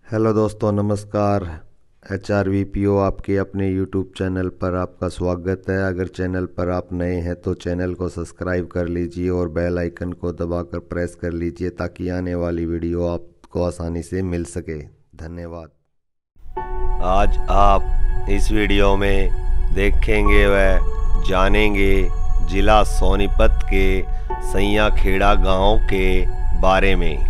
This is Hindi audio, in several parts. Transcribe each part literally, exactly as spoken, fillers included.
हेलो दोस्तों, नमस्कार। H R V P O आपके अपने यूट्यूब चैनल पर आपका स्वागत है। अगर चैनल पर आप नए हैं तो चैनल को सब्सक्राइब कर लीजिए और बेल आइकन को दबाकर प्रेस कर लीजिए ताकि आने वाली वीडियो आपको आसानी से मिल सके। धन्यवाद। आज आप इस वीडियो में देखेंगे व जानेंगे जिला सोनीपत के सैयाखेड़ा गांव के बारे में।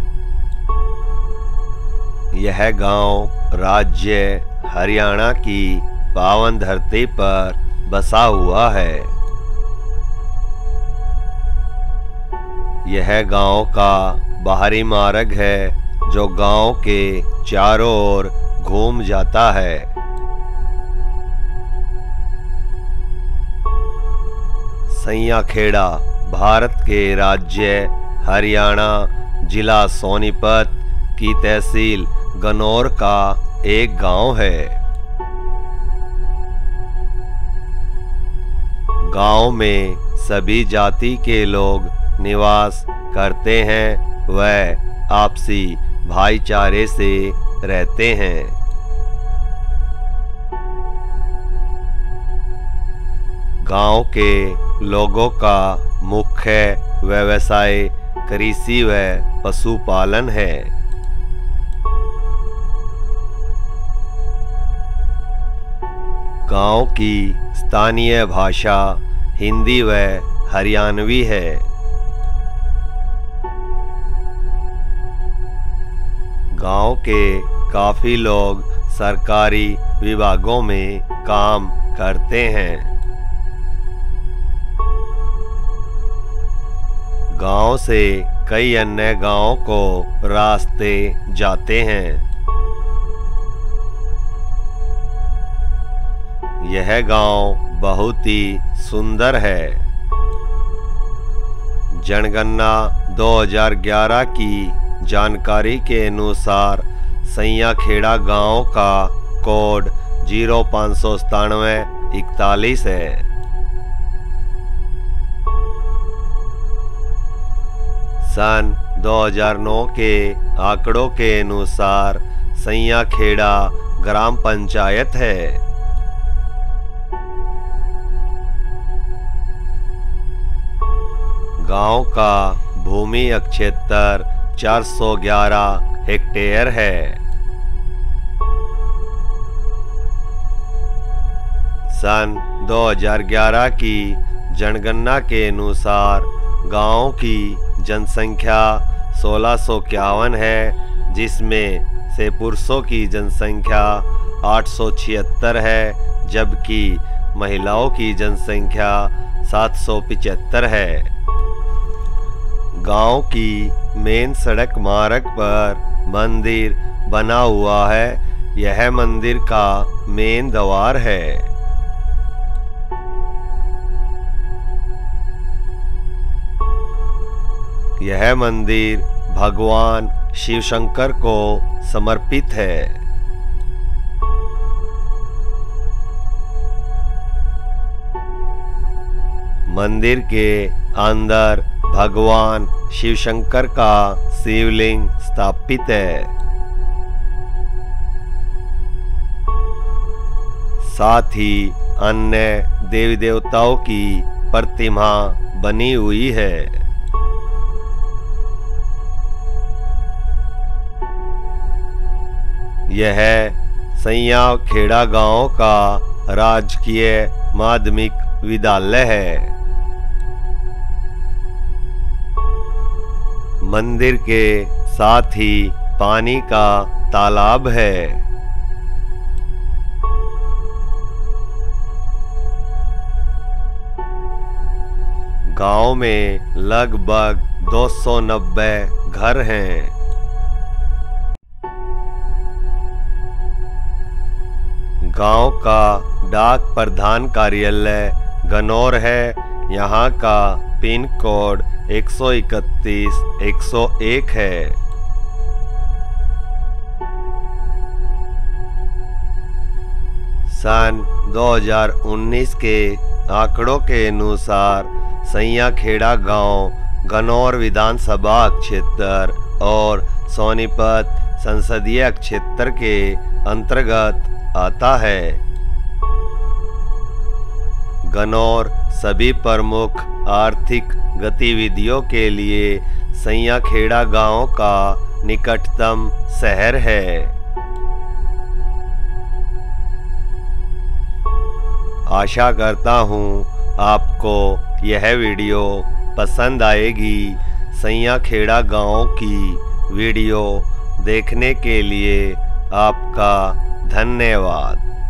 यह गांव राज्य हरियाणा की पावन धरती पर बसा हुआ है। यह गांव का बाहरी मार्ग है जो गांव के चारों ओर घूम जाता है। सैयाखेड़ा भारत के राज्य हरियाणा जिला सोनीपत की तहसील गनौर का एक गांव है। गांव में सभी जाति के लोग निवास करते हैं व आपसी भाईचारे से रहते हैं। गांव के लोगों का मुख्य व्यवसाय कृषि व पशुपालन है। गांव की स्थानीय भाषा हिंदी व हरियाणवी है। गांव के काफी लोग सरकारी विभागों में काम करते हैं। गांव से कई अन्य गांवों को रास्ते जाते हैं। यह गांव बहुत ही सुंदर है। जनगणना दो हज़ार ग्यारह की जानकारी के अनुसार सैयाखेड़ा गांव का कोड जीरो पाँच सौ सतानवे इकतालीस है। सन दो हज़ार नौ के आंकड़ों के अनुसार सैयाखेड़ा ग्राम पंचायत है। गांव का भूमि क्षेत्र चार सौ ग्यारह हेक्टेयर है। सन दो हज़ार ग्यारह की जनगणना के अनुसार गांव की जनसंख्या सोलह सौ इक्यावन है, जिसमें से पुरुषों की जनसंख्या आठ सौ छिहत्तर है जबकि महिलाओं की जनसंख्या सात सौ पचहत्तर है। गांव की मेन सड़क मार्ग पर मंदिर बना हुआ है। यह मंदिर का मेन द्वार है। यह मंदिर भगवान शिव शंकर को समर्पित है। मंदिर के अंदर भगवान शिव शंकर का शिवलिंग स्थापित है। साथ ही अन्य देवी देवताओं की प्रतिमा बनी हुई है। यह सैयाखेड़ा गांव का राजकीय माध्यमिक विद्यालय है। मंदिर के साथ ही पानी का तालाब है। गांव में लगभग दो सौ नब्बे घर हैं। गांव का डाक प्रधान कार्यालय गनौर है। यहाँ का पिन कोड एक सौ इकतीस एक सौ एक है। सन दो हज़ार उन्नीस के आंकड़ों के अनुसार सैयाखेड़ा गांव गनौर विधानसभा क्षेत्र और सोनीपत संसदीय क्षेत्र के अंतर्गत आता है। गनौर सभी प्रमुख आर्थिक गतिविधियों के लिए सैयाखेड़ा गांव का निकटतम शहर है। आशा करता हूँ आपको यह वीडियो पसंद आएगी। सैयाखेड़ा गांव की वीडियो देखने के लिए आपका धन्यवाद।